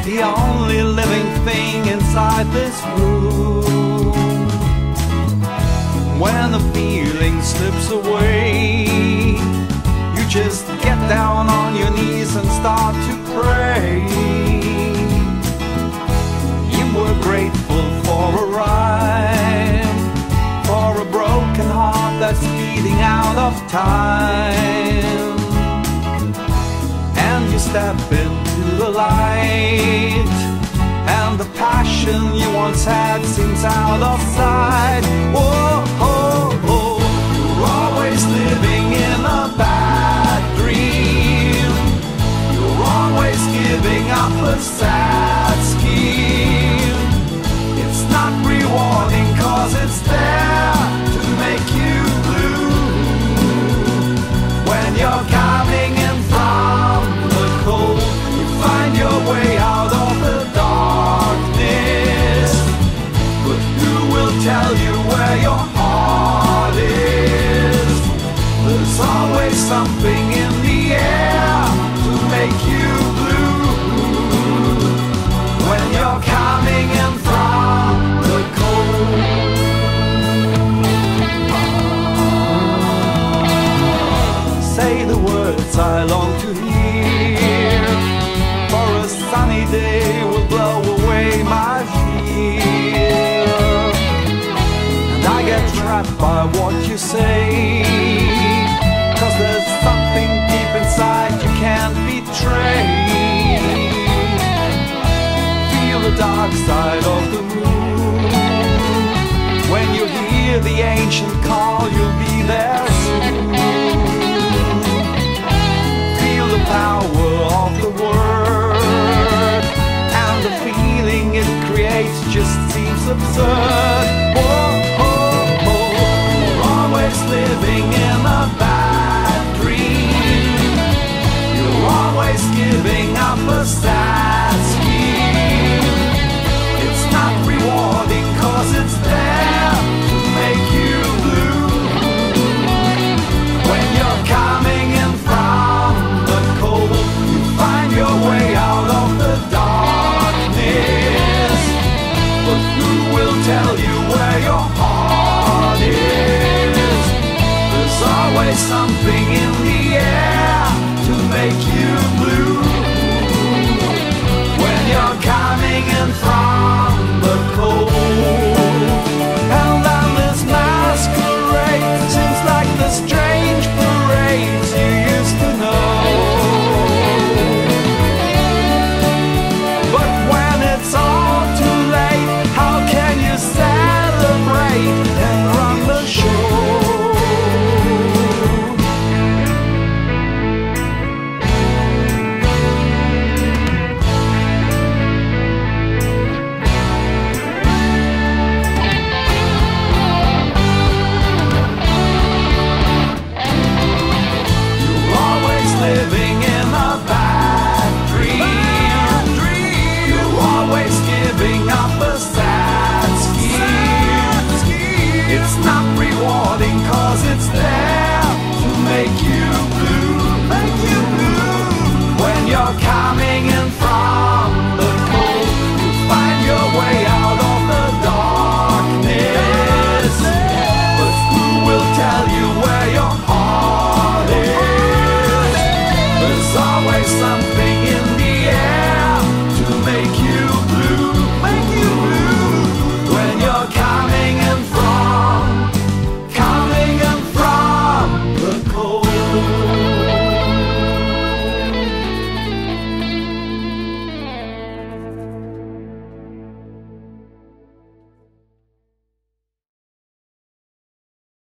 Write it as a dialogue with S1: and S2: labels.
S1: the only living thing inside this room. When the feeling slips away, you just get down on your knees and start to pray. You were grateful for a rhyme, for a broken heart that's beating out of time. And you step into the light, and the passion you once had seems out of sight. Whoa, oh, oh. You're always living in a bad dream. You're always giving up a sad scheme. It's not rewarding 'cause it's there to make you blue. When you're coming in from the cold, you find your way out of the darkness. But who will tell you where your heart is? There's always something in the air to make you blue. When you're coming in from the cold. Say the words I long to hear, for a sunny day will blow away my fear. And I get trapped by what you say, 'cause there's something deep inside you can't betray. Feel the dark side of the moon. When you hear the ancient call, you'll be there soon. Feel the power of the word, and the feeling it creates just seems absurd.